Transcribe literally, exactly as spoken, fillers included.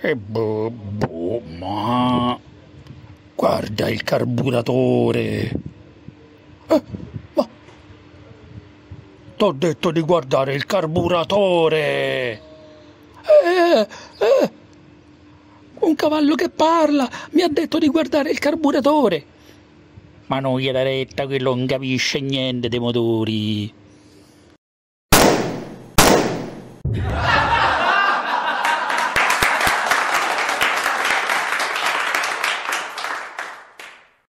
E boh, boh, ma... Guarda il carburatore. Eh, ma... T'ho detto di guardare il carburatore. Eh, eh, un cavallo che parla mi ha detto di guardare il carburatore. Ma non gli dà retta, quello non capisce niente dei motori.